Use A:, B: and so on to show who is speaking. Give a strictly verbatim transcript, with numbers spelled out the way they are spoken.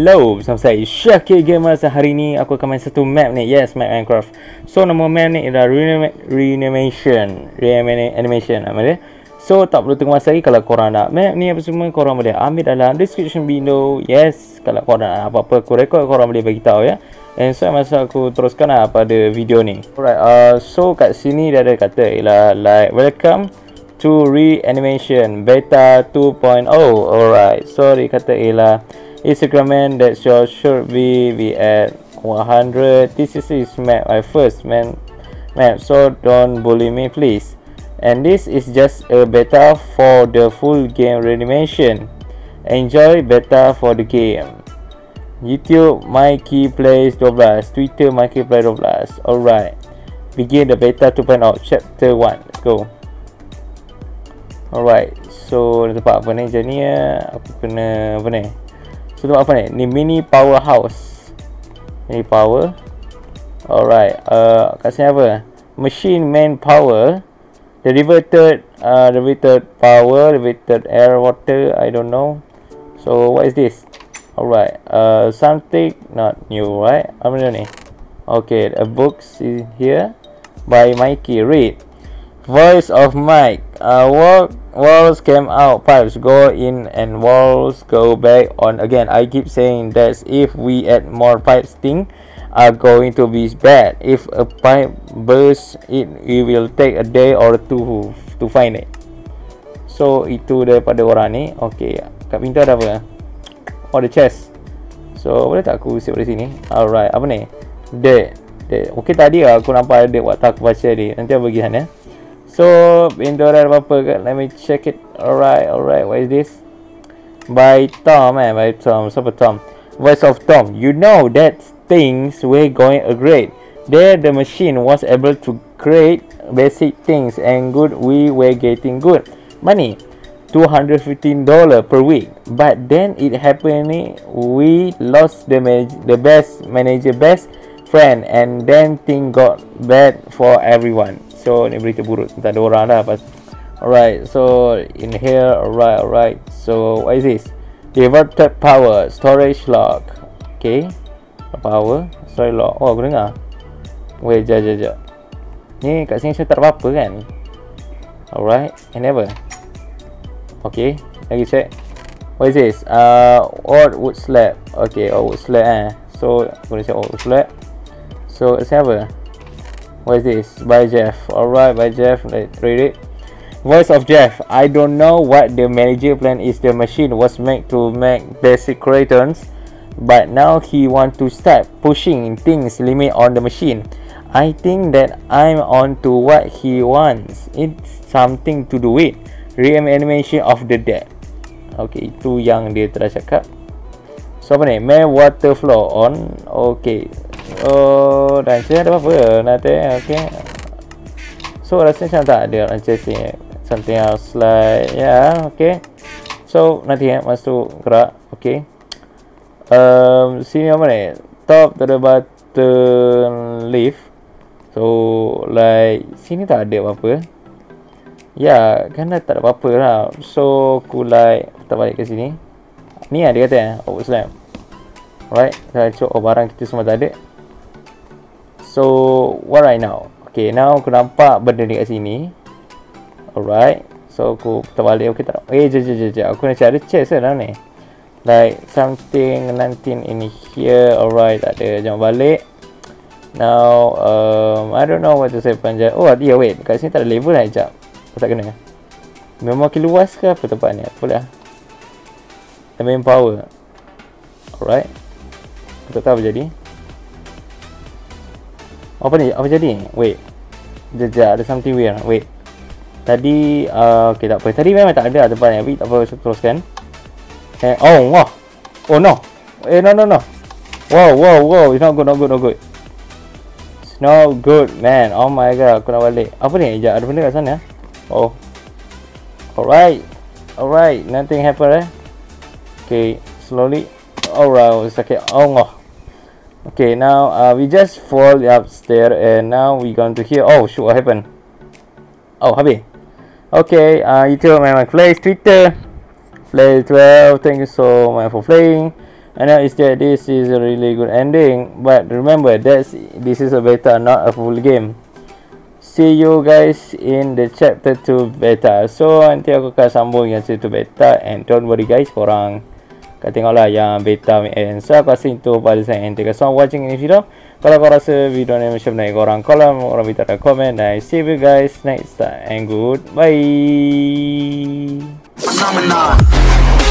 A: Hello, bersama saya Syakir Gamers. Hari ni aku akan main satu map ni. Yes, map Minecraft. So nama map ni adalah Reanimation. Reanimation nama dia. So tak perlu tunggu masa lagi. Kalau korang nak map ni apa semua, korang boleh ambil dalam description window. Yes, kalau korang nak apa-apa aku record, korang boleh bagi tahu ya. And so masa aku teruskan lah pada video ni. Alright, uh, so kat sini dia ada kata ialah like welcome to Reanimation Beta two point oh. Alright, so dia kata ialah it's recommend that your should be be at one hundred. This is his map, my first man map, so don't bully me please. And this is just a beta for the full game Reanimation. Enjoy beta for the game. YouTube Mikey Plays twelve, Twitter Mikey Plays twelve. Alright, begin the beta two point oh chapter one. Let's go. Alright, so tempat apa ni jadi ya? Aku kena apa ni? So tempat apa ni? Ni mini powerhouse. Mini power. Alright, uh, kat sini apa? Machine main power. The reverted, uh, reverted power, reverted air, water. I don't know. So what is this? Alright, uh, something not new, right? Apa ni? Okay, a book is here by Mikey. Read. Voice of Mike. Uh, wall, walls came out, pipes go in, and walls go back on again. I keep saying that if we add more pipes, things are going to be bad. If a pipe bursts, it, it will take a day or two to find it. So itu daripada orang ni. Okay, kat pintu ada apa? Oh, the chest. So boleh tak aku save dari sini? Alright, apa ni? Dead. Dead. Okay, tadi aku nampak ada waktu aku baca dia. Nanti aku bagi sana. So pintu ada apa-apa ke? Let me check it. Alright, alright. What is this? By Tom, eh? By Tom. Siapa Tom? Voice of Tom. You know that things were going great. There the machine was able to create basic things and good. We were getting good money. two hundred fifteen dollars per week. But then it happened. We lost the the best manager, best friend, and then thing got bad for everyone. So ni berita buruk tentang dua orang dah. Alright, so in here, alright, alright. So what is this? Diverted power, storage lock. Okay, power, storage lock. Oh, aku dengar. Wait, jap, jap, jap. Ni kat sini saya tak ada apa-apa kan? Alright, and never. Okay, lagi check. What is this? Uh, odd wood slab. Okay, odd wood slab eh. So aku nak check odd wood slab. So it's apa? What is this? By Jeff. Alright, by Jeff. Let's read it. Voice of Jeff. I don't know what the manager plan is. The machine was made to make basic returns, but now he want to start pushing things limit on the machine. I think that I'm on to what he wants. It's something to do with Reanimation of the dead. Okay, itu yang dia telah cakap. So apa ni? May water flow on. Okay. Oh, dan saya ada apa-apa nanti. Okay. So rasanya macam tak ada macam ni. Something else like yeah. Okay. So nanti eh, masuk gerak. Okay. Um, sini apa ni? Top to the button lift. So like sini tak ada apa-apa. Ya, kan dah tak ada apa-apa lah. So aku like tak balik ke sini. Ni lah dia kata eh, oh slam. Alright, kita cek oh barang kita semua tak ada. So what right now? Okay, now aku nampak benda ni kat sini. Alright, so aku putar balik. Okay tak? Eh, jap, jap, jap, jap. Aku nak cari ada chest lah dalam ni. Like something nineteen in here. Alright, tak ada. Jangan balik. Now, um, I don't know what to say panjang. Oh, yeah, wait. Kat sini tak ada level lah. Sekejap. Aku tak kena. Memang makin luas ke apa tempat ni? Apa lah? The main power. Alright. Aku tak tahu apa jadi. Apa ni? Apa jadi? Wait. Jejak, ada something weird. Wait. Tadi, uh, okay tak apa. Tadi memang tak ada tempat ni. Tapi tak apa, teruskan. Eh, oh, wah. Oh no. Eh, no, no, no. Wow, wow, wow. It's not good, not good, not good. It's not good, man. Oh my god, aku nak balik. Apa ni? Sekejap, ada benda kat sana. Oh. Alright. Alright. Nothing happened eh. Okay. Slowly. Alright. Sakit. Oh no. Okay. Now uh, we just fall upstairs and now we going to hear. Oh shoot. What happened? Oh habis. Okay. Uh, YouTube, my Plays Twitter. Play twelve. Thank you so much for playing. I know it's that this is a really good ending, but remember that's this is a beta, not a full game. See you guys in the chapter two beta. So nanti aku akan sambung yang chapter beta, and don't worry guys, korang kau tengoklah yang beta and so aku rasa itu pada saya. And thank you so much watching ini video. Kalau kau rasa video ni macam mana, korang kolom, korang minta ada komen, dan see you guys next time and goodbye. Phenomenon.